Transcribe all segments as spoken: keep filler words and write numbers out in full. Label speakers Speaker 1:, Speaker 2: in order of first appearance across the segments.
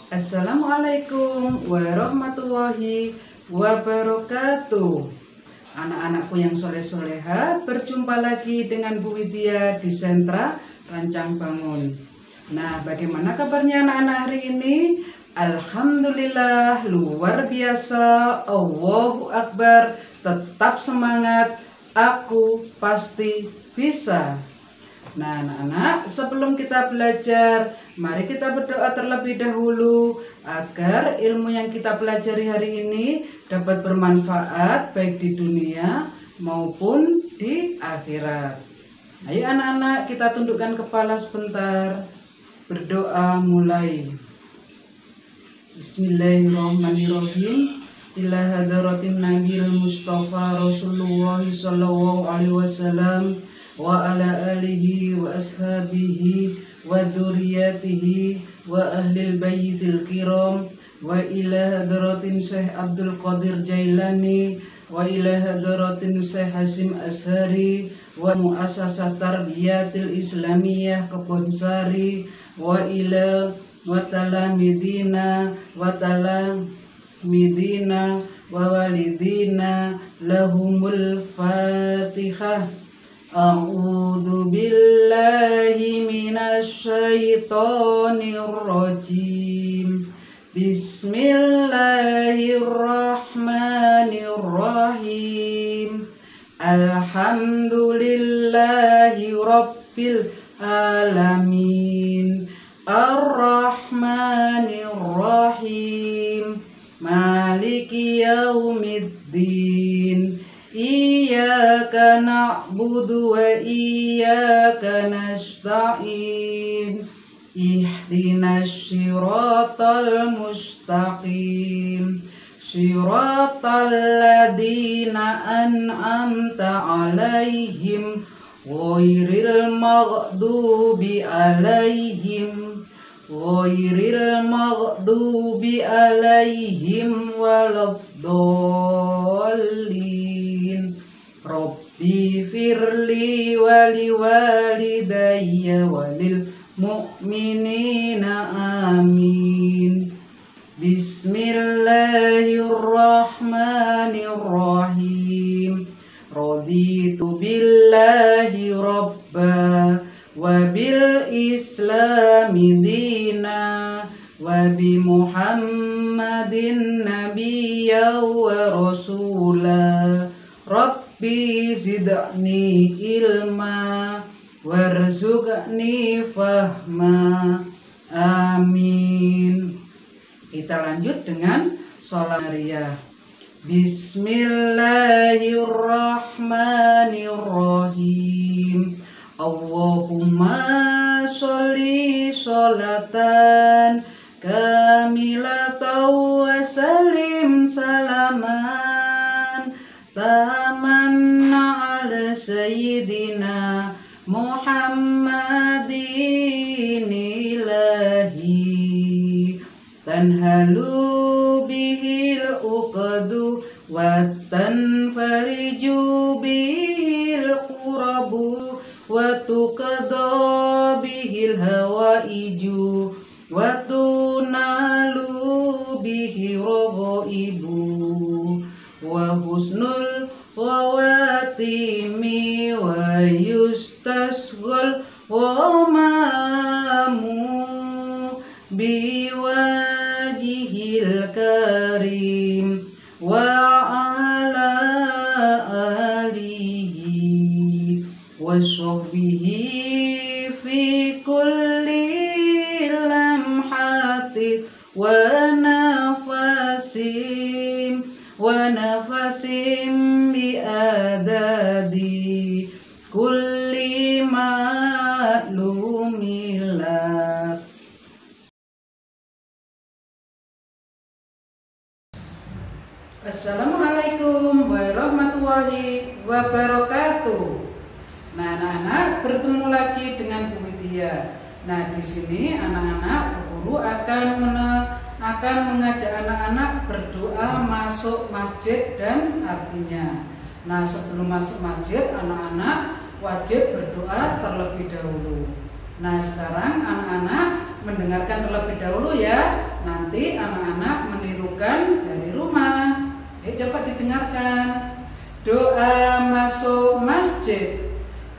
Speaker 1: Assalamualaikum warahmatullahi wabarakatuh. Anak-anakku yang soleh-soleha, berjumpa lagi dengan Bu Widya di Sentra Rancang Bangun. Nah, bagaimana kabarnya anak-anak hari ini? Alhamdulillah, luar biasa. Allahu Akbar. Tetap semangat, aku pasti bisa. Nah, anak-anak, sebelum kita belajar, mari kita berdoa terlebih dahulu agar ilmu yang kita pelajari hari ini dapat bermanfaat baik di dunia maupun di akhirat. Ayo anak-anak, kita tundukkan kepala sebentar. Berdoa mulai. Bismillahirrahmanirrahim. Ila hadratin Nabil Mustafa Rasulullah sallallahu alaihi wasallam wa ala alihi wa ashabihi wa dzurriyyatihi wa ahlil baitil kiram wa ila hadratin Syekh Abdul Qadir Jailani wa ila hadratin Syekh Hasim Ashari wa muassasah tarbiyatil islamiyah Kebonsari wa ila wa talamidina wa talamidina wa walidina lahumul fatihah. A'udzu billahi minasy syaithanir rajim. Bismillahirrahmanirrahim. Alhamdulillahi rabbil alamin. Ar-Rahmanir-Rahim. Maliki yaumiddin. Iyyaka na'budu wa iyyaka nasta'in. Ihdinas siratal mustaqim. Siratal ladzina an'amta 'alaihim ghairil maghdubi 'alaihim ghairil maghdubi 'alaihim waladdallin. Rabbi firli wali walidayya walil mu'minina amin. Bismillahirrahmanirrahim. Raditu billahi rabba wa bil islami dina wa bi muhammadin nabiyya wa rasula. Rabbi zidni ilma warzuqni fahma. Amin. Kita lanjut dengan sholat Maria. Bismillahirrahmanirrahim. Allahumma sholli sholatan kamilatan wa salim salaman taman ala sayyidina Muhammadin ilahi tanhalu bihil uqadu wa tanfariju bihil qurabu wa tuqadha bihil hawaiju wa tunalu bihi raghaibu wa husnul khawatimi wa yustasghal ghamamu biwajihil karim wa ala alihi wa sahbihi fi kulli lamhati wa nafasim wa nafasim bi adadi kulli ma'lumillah. Assalamualaikum warahmatullahi wabarakatuh. Nah, anak-anak, bertemu lagi dengan Bu Widya. Nah, di sini anak-anak, guru akan mene, akan mengajak anak-anak berdoa masuk masjid dan artinya. Nah, sebelum masuk masjid, anak-anak wajib berdoa terlebih dahulu. Nah, sekarang anak-anak mendengarkan terlebih dahulu ya. Nanti anak-anak menirukan dari rumah. Ayo coba didengarkan. Doa masuk masjid.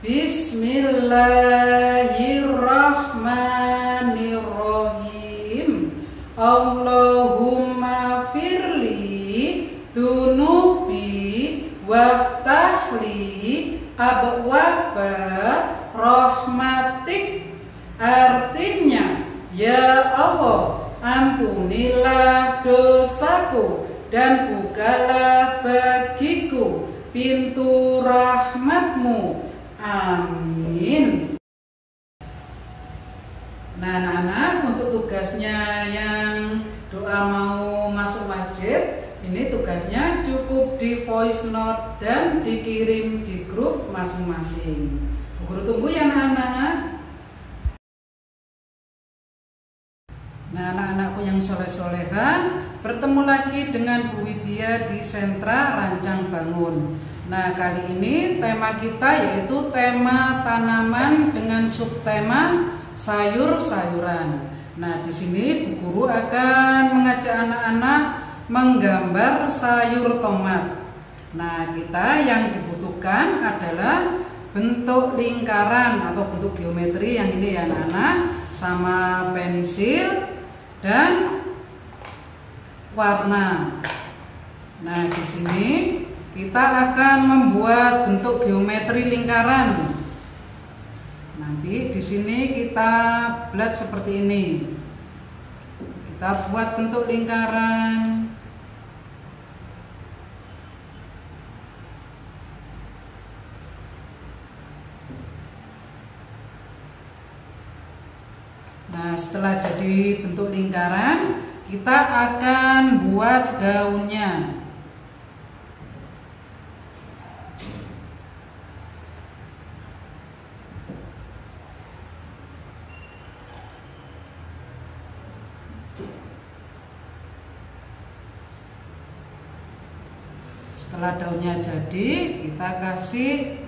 Speaker 1: Bismillahirrahmanirrahim. Allahumma firli dunubi waftahli abwaba rahmatik. Artinya, ya Allah, ampunilah dosaku dan bukalah bagiku pintu rahmatmu. Amin. Nah anak-anak, untuk tugasnya yang doa mau masuk masjid, ini tugasnya cukup di voice note dan dikirim di grup masing-masing. Bu Guru tunggu ya anak-anak. Nah anak-anakku yang soleh-soleha, bertemu lagi dengan Bu Widya di Sentra Rancang Bangun. Nah kali ini tema kita yaitu tema tanaman dengan subtema sayur-sayuran. Nah di sini Bu Guru akan mengajak anak-anak menggambar sayur tomat. Nah kita yang dibutuhkan adalah bentuk lingkaran atau bentuk geometri yang ini ya anak-anak, sama pensil dan warna. Nah di sini kita akan membuat bentuk geometri lingkaran. Nanti di sini kita buat seperti ini. Kita buat bentuk lingkaran. Nah, setelah jadi bentuk lingkaran, kita akan buat daunnya. Setelah daunnya jadi, kita kasih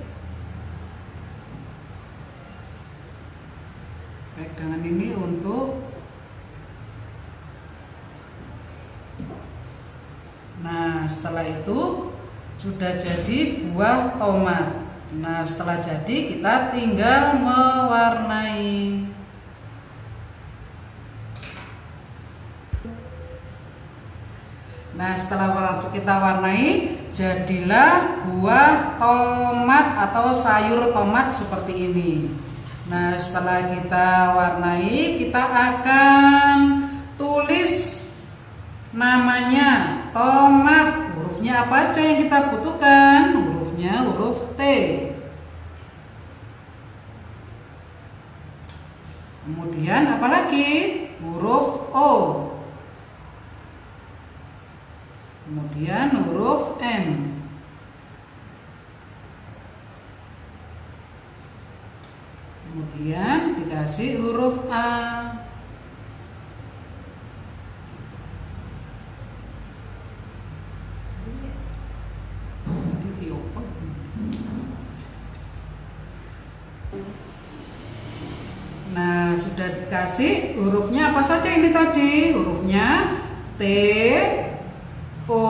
Speaker 1: pegangan ini untuk, nah setelah itu sudah jadi buah tomat. Nah setelah jadi kita tinggal mewarnai. Nah setelah kita warnai, jadilah buah tomat atau sayur tomat seperti ini. Nah setelah kita warnai, kita akan tulis namanya tomat. Hurufnya apa aja yang kita butuhkan? Hurufnya huruf T. Kemudian apa lagi? Huruf O. Kemudian huruf N. Kemudian dikasih huruf A. Nah, sudah dikasih hurufnya apa saja ini tadi? Hurufnya T, O,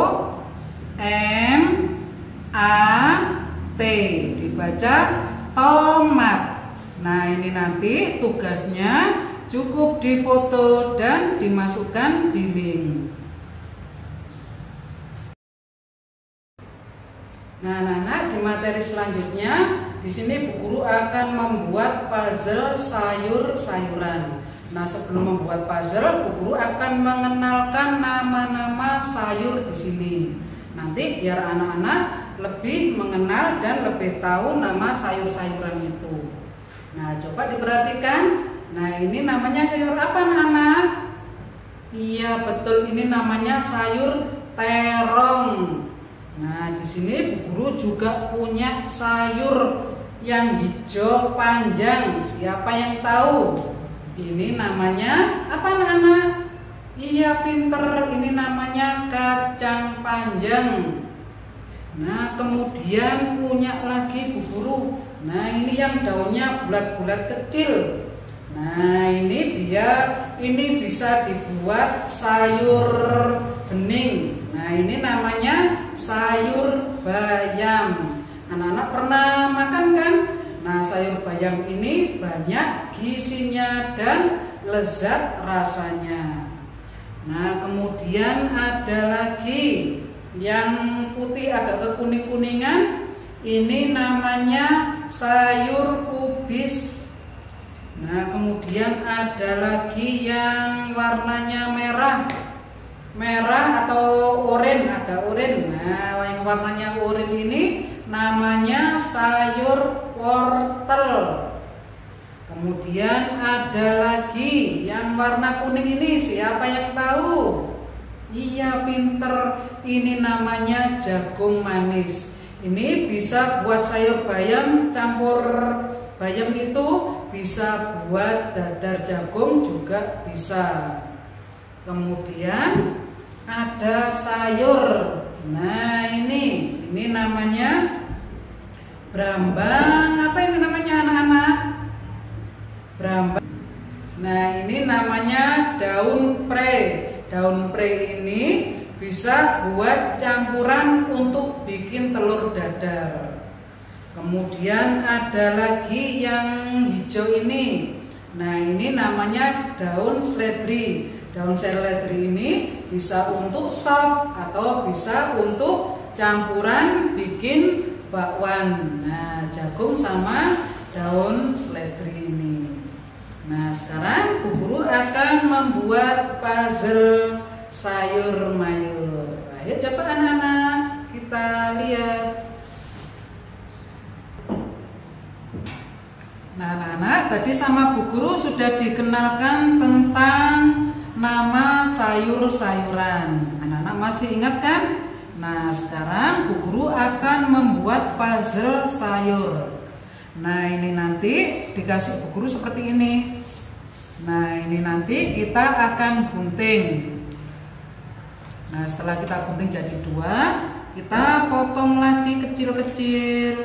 Speaker 1: M, A, T. Dibaca tomat. Nah ini nanti tugasnya cukup difoto dan dimasukkan di link. Nah anak-anak, di materi selanjutnya di sini Bu Guru akan membuat puzzle sayur-sayuran. Nah sebelum membuat puzzle, Bu Guru akan mengenalkan nama-nama sayur di sini. Nanti biar anak-anak lebih mengenal dan lebih tahu nama sayur-sayuran itu. Nah coba diperhatikan. Nah ini namanya sayur apa anak-anak? Iya betul, ini namanya sayur terong. Nah di sini Bu Guru juga punya sayur yang hijau panjang. Siapa yang tahu? Ini namanya apa anak-anak? Iya pinter, ini namanya kacang panjang. Nah kemudian punya lagi Bu Guru. Nah ini yang daunnya bulat-bulat kecil. Nah, ini biar ini bisa dibuat sayur bening. Nah, ini namanya sayur bayam. Anak-anak pernah makan kan? Nah, sayur bayam ini banyak gizinya dan lezat rasanya. Nah, kemudian ada lagi yang putih agak kekuning-kuningan. Ini namanya sayur kubis. Nah, kemudian ada lagi yang warnanya merah. Merah atau oranye, agak oranye. Nah, yang warnanya oranye ini namanya sayur wortel. Kemudian ada lagi yang warna kuning ini, siapa yang tahu? Iya, pinter. Ini namanya jagung manis. Ini bisa buat sayur bayam, campur bayam itu bisa buat dadar jagung juga bisa. Kemudian ada sayur. Nah, ini ini namanya brambang. Apa ini namanya anak-anak? Brambang. Nah, ini namanya daun pre. Daun pre ini bisa buat campuran untuk bikin telur dadar. Kemudian ada lagi yang hijau ini. Nah, ini namanya daun seledri. Daun seledri ini bisa untuk sop atau bisa untuk campuran bikin bakwan. Nah, jagung sama daun seledri ini. Nah, sekarang Bu Guru akan membuat puzzle sayur mayur. Ayo coba anak-anak kita lihat. Nah, anak-anak tadi sama Bu Guru sudah dikenalkan tentang nama sayur-sayuran. Anak-anak masih ingat kan? Nah, sekarang Bu Guru akan membuat puzzle sayur. Nah, ini nanti dikasih Bu Guru seperti ini. Nah, ini nanti kita akan gunting. Nah, setelah kita gunting jadi dua, kita potong lagi kecil-kecil.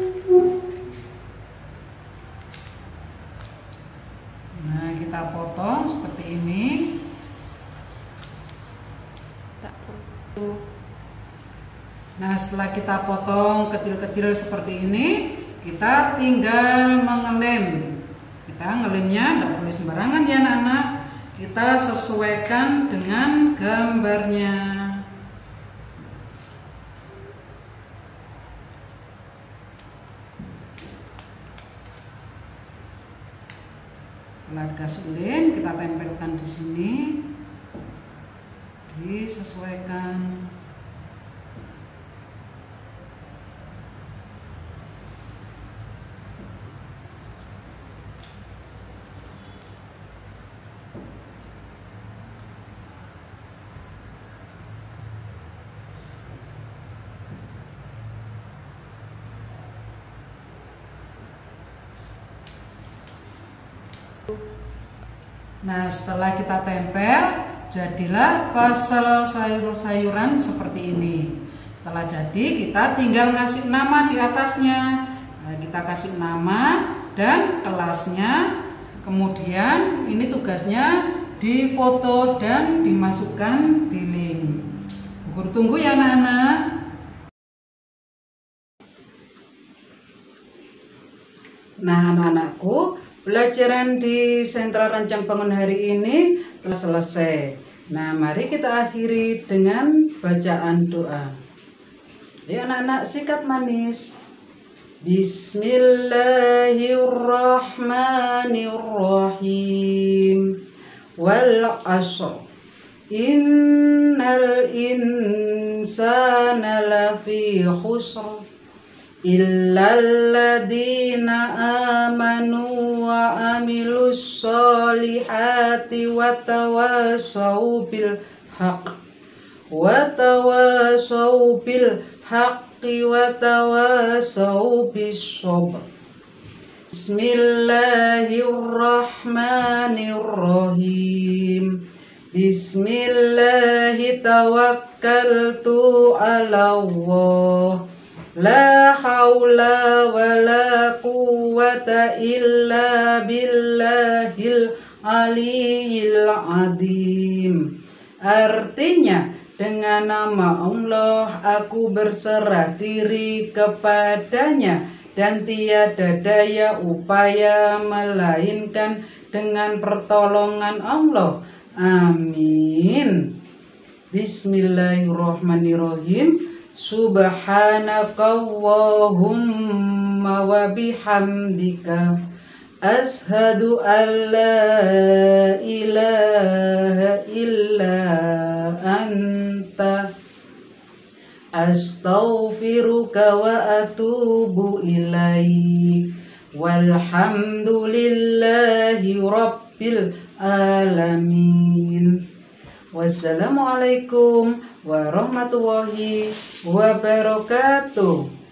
Speaker 1: Nah, kita potong seperti ini. Nah, setelah kita potong kecil-kecil seperti ini, kita tinggal mengelem. Kita ngelemnya tidak boleh sembarangan ya anak-anak. Kita sesuaikan dengan gambarnya. Setelah dikasih lem, kita tempelkan di sini. Disesuaikan. Nah, setelah kita tempel, jadilah puzzle sayur-sayuran seperti ini. Setelah jadi, kita tinggal kasih nama di atasnya. Nah, kita kasih nama dan kelasnya. Kemudian ini tugasnya difoto dan dimasukkan di link. Bu Guru tunggu ya anak-anak. Nah, anak-anakku, pelajaran di Sentra Rancang Bangun hari ini telah selesai. Nah, mari kita akhiri dengan bacaan doa. Ya anak-anak, sikat manis. Bismillahirrahmanirrahim. Wal asr. Innal insana lafi khusr. Illalladzina amanu wa amilus solihati wa tawasau bil haq wa tawasau bil haqqi wa tawasau bis sabr. Bismillahirrahmanirrahim. Bismillahi tawakkaltu ala Allah. La haula wala quwwata illa billahil aliyil azim. Artinya, dengan nama Allah aku berserah diri kepadanya, dan tiada daya upaya melainkan dengan pertolongan Allah. Amin. Bismillahirrahmanirrahim. Subhanakallahumma wa bihamdika ashhadu an la ilaha illa anta astaghfiruka wa atubu ilaik. Walhamdulillahi rabbil alamin. Wassalamualaikum warahmatullahi wabarakatuh.